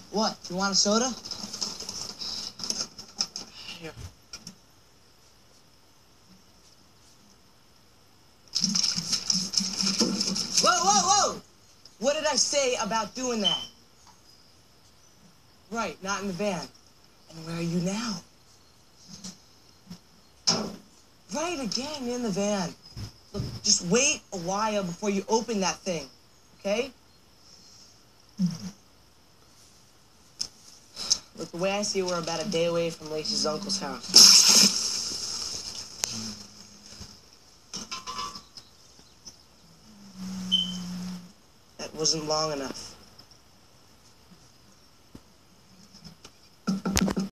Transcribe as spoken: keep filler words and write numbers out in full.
What? You want a soda? Here. Whoa, whoa, whoa! What did I say about doing that? Right, not in the van. And where are you now? Right again, in the van. Look, just wait a while before you open that thing, okay? Look, the way I see it, we're about a day away from Lacey's uncle's house. That wasn't long enough.